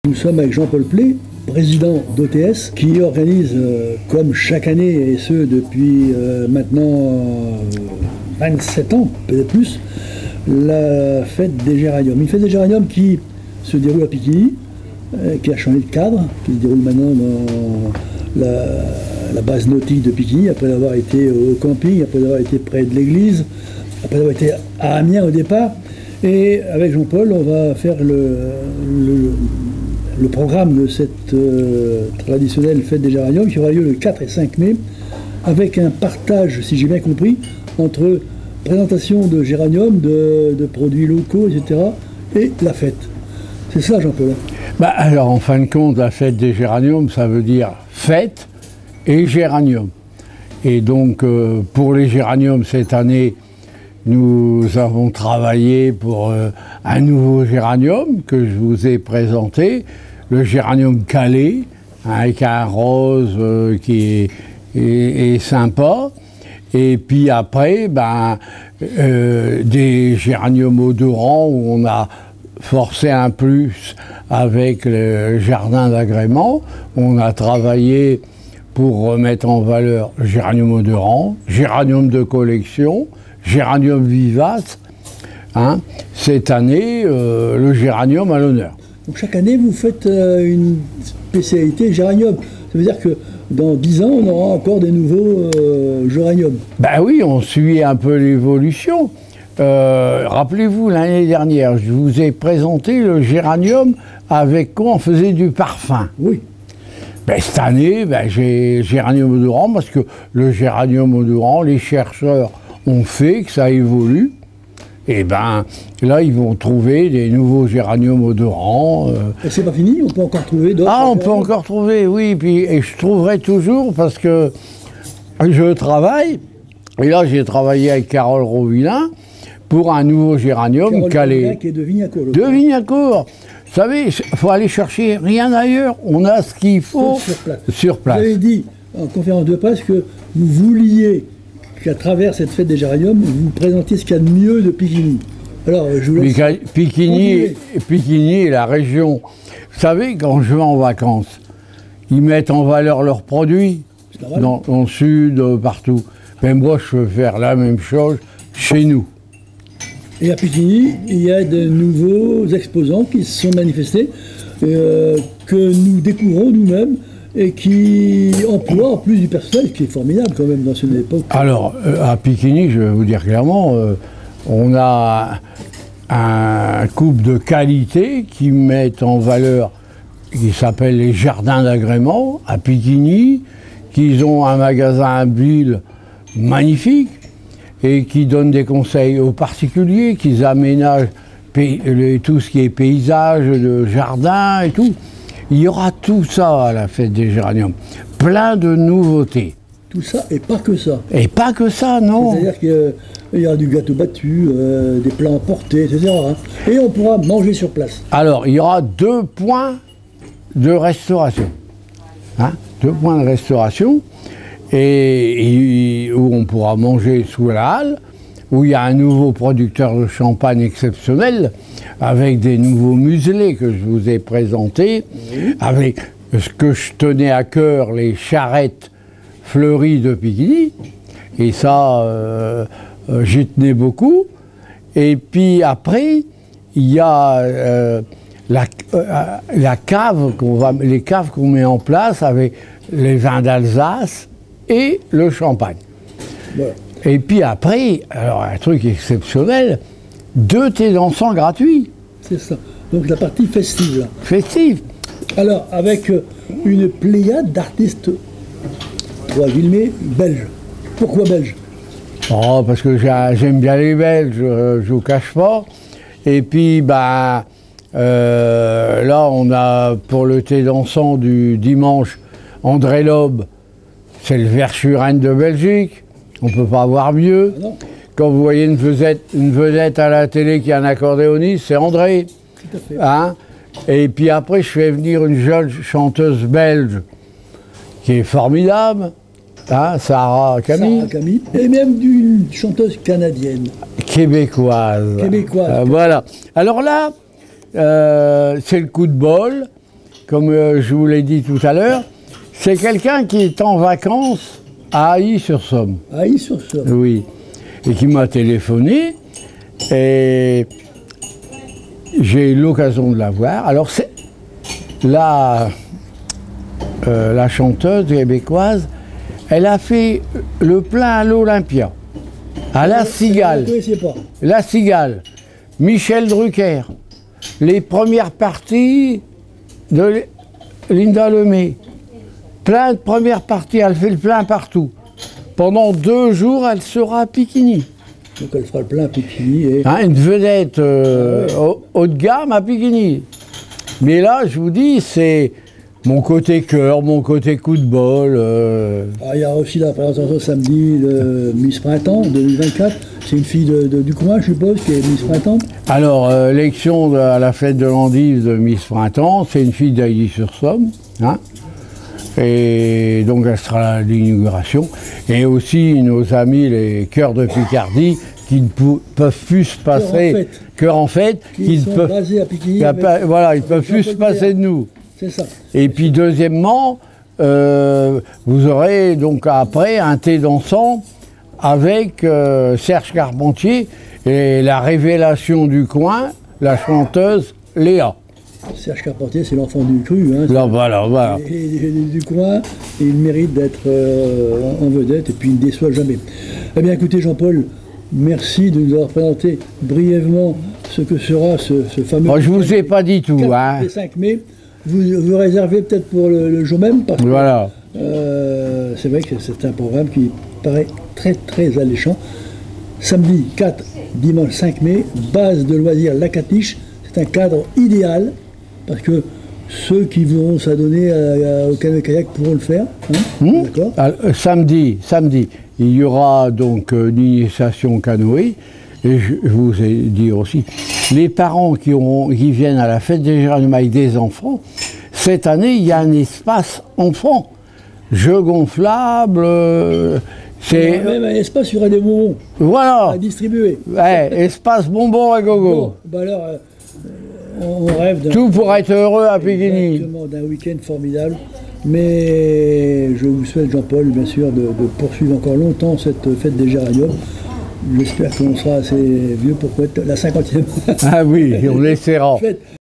Nous sommes avec Jean-Paul Plé, président d'OTS, qui organise, comme chaque année, et ce depuis maintenant 27 ans, peut-être plus, la fête des géraniums. Une fête des géraniums qui se déroule à Piquigny, qui a changé de cadre, qui se déroule maintenant dans la base nautique de Piquigny, après avoir été au camping, après avoir été près de l'église, après avoir été à Amiens au départ. Et avec Jean-Paul, on va faire le programme de cette traditionnelle fête des géraniums qui aura lieu le 4 et 5 mai, avec un partage, si j'ai bien compris, entre présentation de géraniums, de produits locaux, etc., et la fête. C'est ça, Jean-Paul? Alors, en fin de compte, la fête des géraniums, ça veut dire fête et géranium. Et donc, pour les géraniums, cette année, nous avons travaillé pour un nouveau géranium que je vous ai présenté, le géranium Calais, avec un rose qui est sympa. Et puis après, des géraniums odorants où on a forcé un plus avec le jardin d'agrément. On a travaillé pour remettre en valeur géranium odorant, géranium de collection, géranium vivace. Cette année, le géranium à l'honneur. Donc chaque année, vous faites une spécialité géranium. Ça veut dire que dans 10 ans, on aura encore des nouveaux géraniums. Oui, on suit un peu l'évolution. Rappelez-vous, l'année dernière, je vous ai présenté le géranium avec quoi on faisait du parfum. Oui. Cette année, j'ai géranium odorant parce que le géranium odorant, les chercheurs ont fait que ça évolue. Et là, ils vont trouver des nouveaux géraniums odorants. Et c'est pas fini? On peut encore trouver d'autres? On peut encore trouver, oui. Et je trouverai toujours parce que je travaille. Et là, j'ai travaillé avec Carole Rovillain pour un nouveau géranium Calais. Qui est de Vignacourt. De Vignacourt. Vous savez, il faut aller chercher rien ailleurs. On a ce qu'il faut sur place. Vous avez dit en conférence de presse que vous vouliez qu'à travers cette fête des géraniums, vous présentiez ce qu'il y a de mieux de Piquigny. Alors, je vous laisse. Piquigny est la région. Vous savez, quand je vais en vacances, ils mettent en valeur leurs produits dans le sud, partout. Mais moi, je veux faire la même chose chez nous. Et à Piquigny, il y a de nouveaux exposants qui se sont manifestés, que nous découvrons nous-mêmes et qui emploient en plus du personnel, ce qui est formidable quand même dans cette époque. Alors, à Piquigny, je vais vous dire clairement, on a un couple de qualité qui mettent en valeur, qui s'appelle les Jardins d'agrément à Piquigny, qui ont un magasin à Bulle magnifique et qui donnent des conseils aux particuliers, qui aménagent tout ce qui est paysage, de jardin et tout. Il y aura tout ça à la fête des géraniums. Plein de nouveautés. Tout ça et pas que ça. Et pas que ça, non. C'est-à-dire qu'il y aura du gâteau battu, des plats emportés, etc. Et on pourra manger sur place. Alors, il y aura 2 points de restauration. 2 points de restauration. Et où on pourra manger sous la halle, où il y a un nouveau producteur de champagne exceptionnel, avec des nouveaux muselés que je vous ai présentés, avec ce que je tenais à cœur, les charrettes fleuries de Piquigny. Et ça, j'y tenais beaucoup. Et puis après, il y a la cave les caves qu'on met en place avec les vins d'Alsace et le champagne. Voilà. Et puis après, alors un truc exceptionnel, 2 thés dansants gratuits. C'est ça. Donc la partie festive, là. Festive. Alors, avec une pléiade d'artistes, belges. Pourquoi belges? Parce que j'aime bien les Belges, je vous cache pas. Et puis, là, on a pour le thé dansant du dimanche, André Lobe, c'est le Verschuren de Belgique. On ne peut pas avoir mieux. Ah non. Quand vous voyez une vedette à la télé qui a un accordéoniste, c'est André. Tout à fait. Et puis après, je fais venir une jeune chanteuse belge qui est formidable, Sarah Camille. Sarah Camille. Et même d'une chanteuse canadienne. Québécoise. Québécoise. Voilà. Alors là, c'est le coup de bol. comme je vous l'ai dit tout à l'heure, c'est quelqu'un qui est en vacances à Ailly-sur-Somme. Ailly-sur-Somme. Oui. Et qui m'a téléphoné. Et j'ai eu l'occasion de la voir. Alors, c'est la chanteuse québécoise, elle a fait le plein à l'Olympia, à La Cigale. La Cigale, Michel Drucker, les premières parties de Linda Lemay. Plein de premières parties, elle fait le plein partout. Pendant 2 jours, elle sera à Piquigny. Donc elle fera le plein à Piquigny. Et... Hein, une vedette haut de gamme à Piquigny. Mais là, je vous dis, c'est mon côté cœur, mon côté coup de bol. Il y a aussi la présentation samedi de Miss Printemps 2024. C'est une fille du coin, je suppose, qui est Miss Printemps. Alors, l'élection à la fête de l'endive de Miss Printemps, c'est une fille d'Ailly-sur-Somme. Hein. Et donc, elle sera à l'inauguration. Et aussi, nos amis, les chœurs de Picardie, qui ne peuvent plus se passer. Chœurs en fête. Qui sont basés à Piquigny. Voilà, ils ne peuvent plus se passer de nous. C'est ça. Et puis, deuxièmement, vous aurez donc après un thé dansant avec Serge Carpentier et la révélation du coin, la chanteuse Léa. Serge Carpentier, c'est l'enfant du cru. Hein, là, voilà. Et du coin, et il mérite d'être en vedette, et puis il ne déçoit jamais. Eh bien, écoutez, Jean-Paul, merci de nous avoir présenté brièvement ce que sera ce fameux... je ne vous ai pas dit tout. 4 et 5 mai. Vous réservez peut-être pour le jour même, parce que voilà. C'est vrai que c'est un programme qui paraît très, très alléchant. Samedi 4, dimanche 5 mai, base de loisirs La Catiche. C'est un cadre idéal, parce que ceux qui voudront s'adonner au canoë-kayak pourront le faire. Hein, d'accord. Samedi, il y aura donc une initiation canoë. Et je vous ai dit aussi, les parents qui viennent à la fête des Géraniums avec des enfants, cette année, il y a un espace enfant. Jeux gonflables, c'est... Même un espace, il y aura des bonbons à distribuer. Ouais, espace bonbons à gogo. Bon, bah alors, on rêve tout pour être heureux à Piquigny. Exactement, d'un week-end formidable. Mais je vous souhaite, Jean-Paul, bien sûr, de poursuivre encore longtemps cette fête des Géraniums. J'espère qu'on sera assez vieux pour être la 50e. Ah oui, on l'essaiera.